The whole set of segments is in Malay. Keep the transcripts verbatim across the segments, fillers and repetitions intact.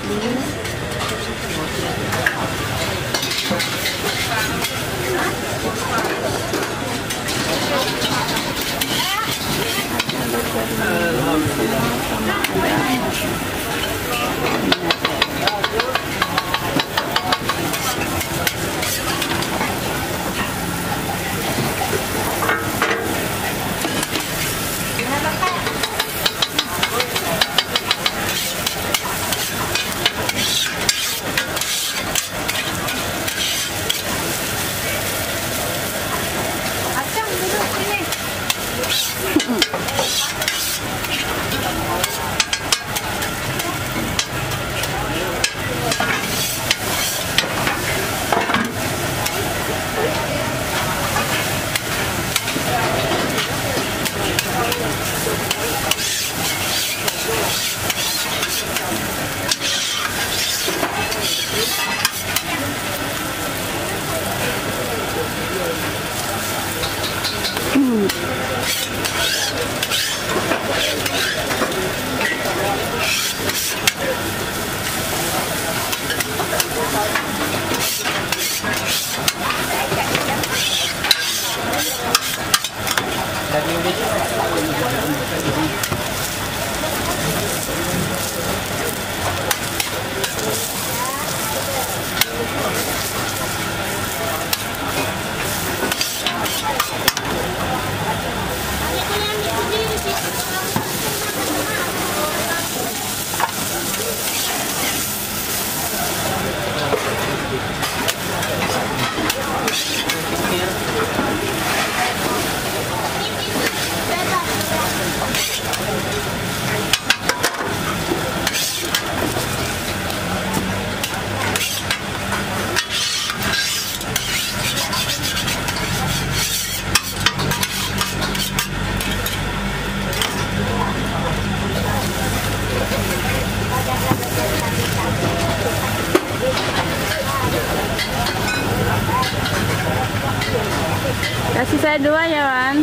Kasih saya dua ya, Wan.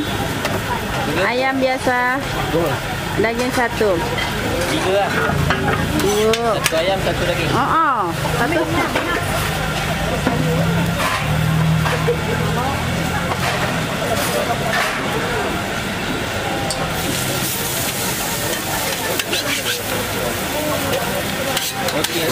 Ayam biasa. Dua. Daging satu. Tiga. Dua. Satu ayam, satu daging. Oh, oh. Satu. Okey.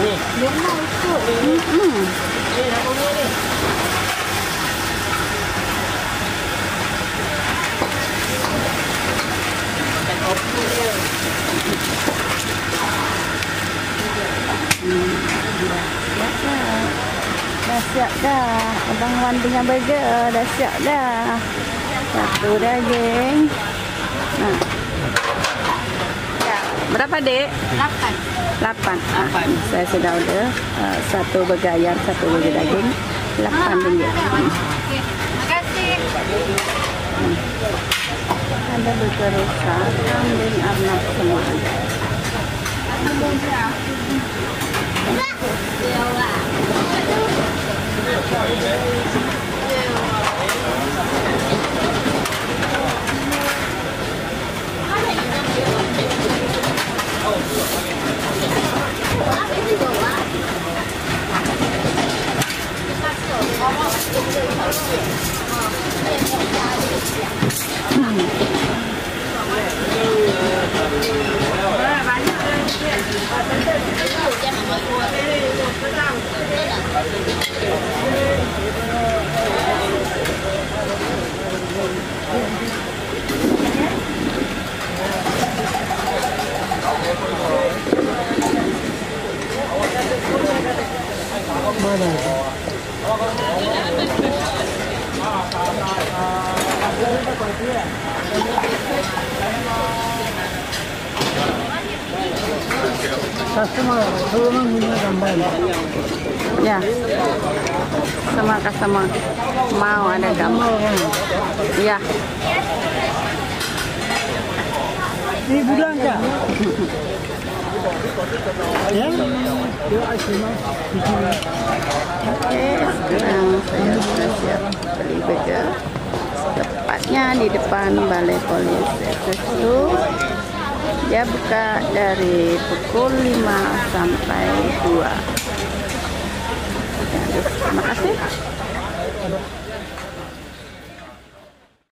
Ni. Hmm. Ni nak bunyi ni. Makan kopi dia. Hmm. Dah siap. Dah siap dah. Abang Wan punya burger dah siap dah. Satu daging. Nah. Ya, berapa, Dek? Lapan. Lapan. Ah, saya sudah order uh, satu burger ayam, satu burger daging. Lapan ringgit. Hmm. Terima kasih. Hmm. Ada burger rusa, kambing, arnab semua ada. Ya, sama customer mau ada gambar. Ya. Ini bulan kah? Ya? Oke, sekarang saya sudah siap beli burger. Tepatnya di depan Balai Polis Susu. Dia buka dari pukul lima sampai dua.